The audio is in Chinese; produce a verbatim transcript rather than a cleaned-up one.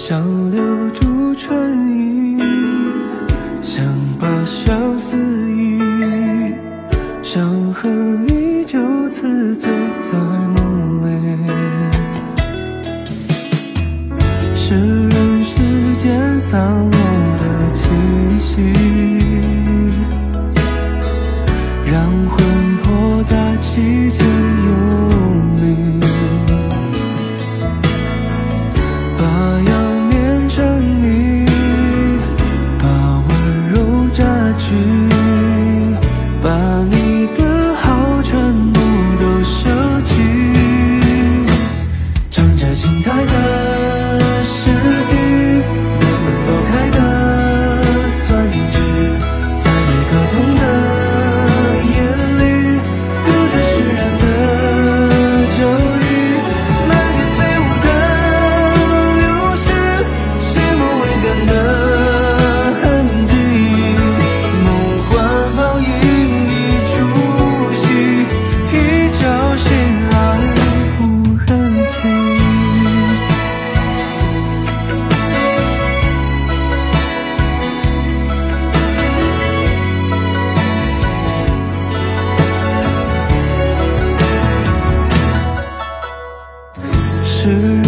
想留住春意，想把相思忆，想和你就此醉在梦里。是人世间散落的气息，让魂魄在其间游离，把要念成你，把温柔占据，把你的好全部都舍弃。长着青苔的湿地，人们都开的酸枝，在每个痛的夜里，独自释然的酒意，漫天飞舞的流逝，写抹未干的痕迹。梦幻泡影一出戏，一觉醒来无人听。是